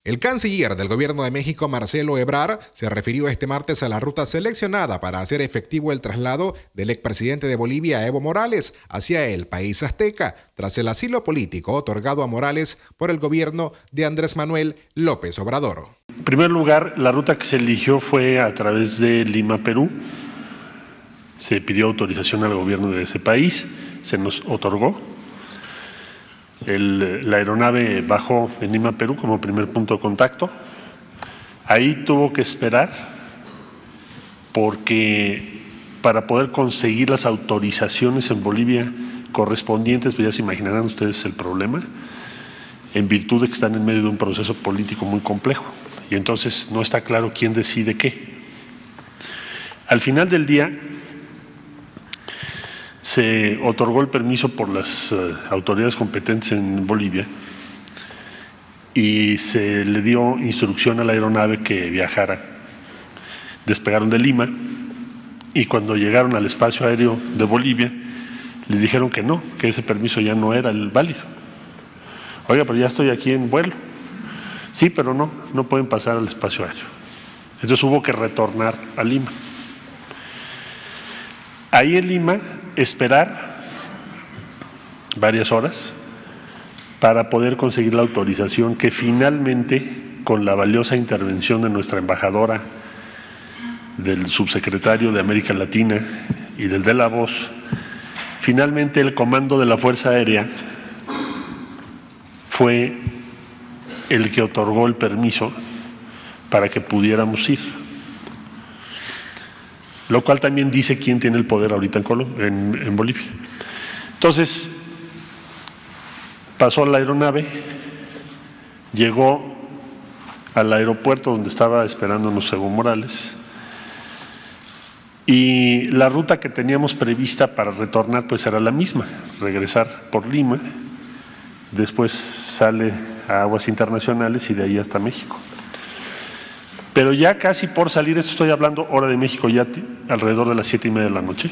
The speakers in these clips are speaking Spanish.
El canciller del Gobierno de México, Marcelo Ebrard, se refirió este martes a la ruta seleccionada para hacer efectivo el traslado del expresidente de Bolivia, Evo Morales, hacia el país azteca, tras el asilo político otorgado a Morales por el gobierno de Andrés Manuel López Obrador. En primer lugar, la ruta que se eligió fue a través de Lima, Perú. Se pidió autorización al gobierno de ese país, se nos otorgó. La aeronave bajó en Lima, Perú, como primer punto de contacto. Ahí tuvo que esperar porque para poder conseguir las autorizaciones en Bolivia correspondientes, pues ya se imaginarán ustedes el problema, en virtud de que están en medio de un proceso político muy complejo. Y entonces no está claro quién decide qué. Al final del día, se otorgó el permiso por las autoridades competentes en Bolivia y se le dio instrucción a la aeronave que viajara. Despegaron de Lima y cuando llegaron al espacio aéreo de Bolivia les dijeron que no, que ese permiso ya no era el válido. Oiga, pero ya estoy aquí en vuelo. Sí, pero no pueden pasar al espacio aéreo. Entonces hubo que retornar a Lima. Ahí en Lima, esperar varias horas para poder conseguir la autorización que finalmente, con la valiosa intervención de nuestra embajadora, del subsecretario de América Latina y del de la Voz, finalmente el comando de la Fuerza Aérea fue el que otorgó el permiso para que pudiéramos ir. Lo cual también dice quién tiene el poder ahorita en Bolivia. Entonces, pasó la aeronave, llegó al aeropuerto donde estaba esperándonos Evo Morales, y la ruta que teníamos prevista para retornar pues era la misma, regresar por Lima, después sale a aguas internacionales y de ahí hasta México. Pero ya casi por salir, esto estoy hablando hora de México, ya alrededor de las 7:30 de la noche,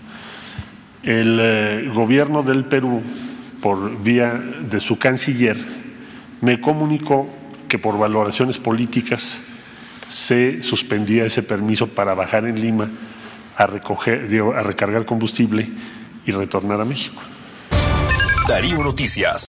el gobierno del Perú, por vía de su canciller, me comunicó que por valoraciones políticas se suspendía ese permiso para bajar en Lima a recargar combustible y retornar a México. Darío Noticias.